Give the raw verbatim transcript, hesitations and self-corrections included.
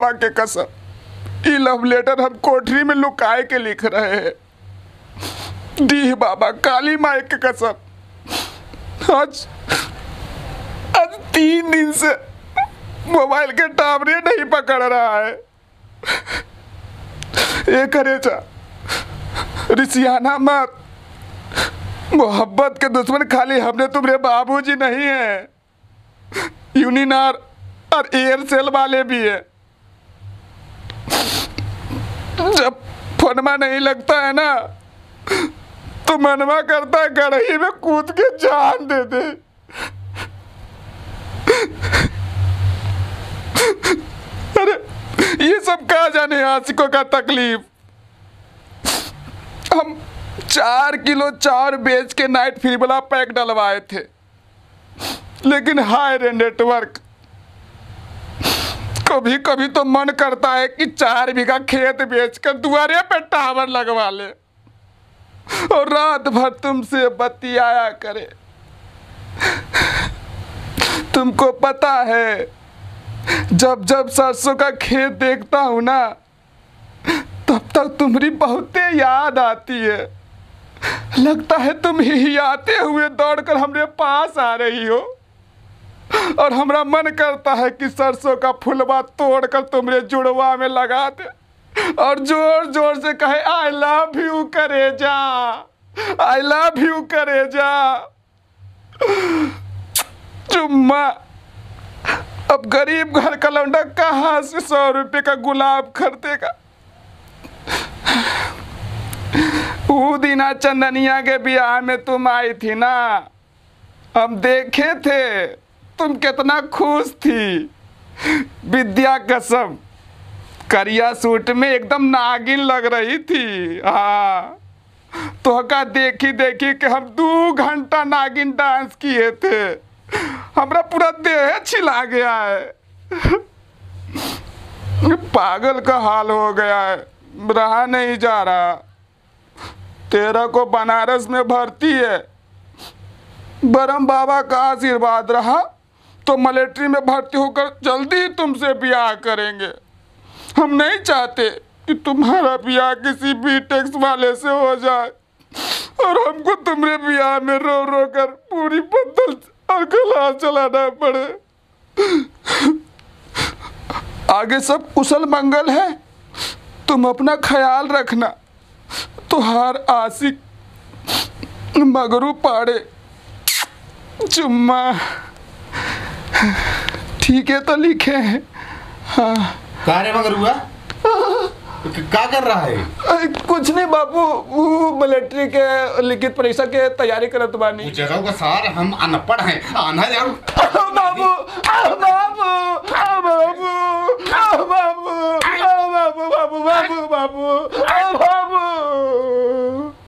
पापा के कसम, ये लव लेटर हम कोठरी में लुकाए के लिख रहे हैं। दी बाबा काली माई के कसम, आज आज तीन दिन से मोबाइल के टावरे नहीं पकड़ रहा है। ये करे चा रिसियाना मत, मोहब्बत के दुश्मन खाली हमने तुम्हारे बाबूजी नहीं है, यूनिनार और एयरसेल वाले भी है। जब फोनमा नहीं लगता है ना तो मनवा करता है गड़ही में कूद के जान दे दे। अरे ये सब कहा जाने आशिकों का तकलीफ। हम चार किलो चार बेच के नाइट फ्री वाला पैक डलवाए थे, लेकिन हाय रे नेटवर्क, कभी कभी तो मन करता है कि चार बीघा खेत बेचकर दुआरे पे टावर लगवा ले और रात भर तुमसे बतियाया करे। तुमको पता है, जब जब सरसों का खेत देखता हूं ना तब तक तुम्हारी बहुते याद आती है। लगता है तुम ही आते हुए दौड़कर हमरे पास आ रही हो और हमारा मन करता है कि सरसों का फुलवा तोड़कर तुम्हारे जुड़वा में लगा दे और जोर जोर से कहे आई लव यू करेजा, आई लव यू करेजा। चुम्मा, अब गरीब घर का लौंडा कहाँ से सौ रुपए का गुलाब खरीदेगा। वो दिना चंदनिया के ब्याह में तुम आई थी ना, हम देखे थे तुम कितना खुश थी। विद्या कसम, करिया सूट में एकदम नागिन लग रही थी। हाँ, तो का देखी देखी कि हम दो घंटा नागिन डांस किए थे, हमारा पूरा देह छिला गया है। पागल का हाल हो गया है, रहा नहीं जा रहा। तेरा को बनारस में भर्ती है, बरम बाबा का आशीर्वाद रहा तो मिलिट्री में भर्ती होकर जल्दी ही तुमसे ब्याह करेंगे। हम नहीं चाहते कि तुम्हारा ब्याह किसी बीटेक्स वाले से हो जाए और हमको तुम्हारे ब्याह में रो रो कर पूरी बदल और गला चलाना पड़े। आगे सब कुशल मंगल है, तुम अपना ख्याल रखना। तुहार आशिक मगरू पाड़े। चुम्मा। ठीक है तो लिखे हैं। हाँ। कहाँ रे मगरुआ? क्या कर रहा है? कुछ नहीं बाबू, वो मिलिट्री के लिखित परीक्षा के तैयारी करत बानी। जगह का सार हम अनपढ़ हैं, आना जाओ। बाबू, बाबू, बाबू, बाबू, बाबू, बाबू, बाबू, बाबू, बाबू, बाबू,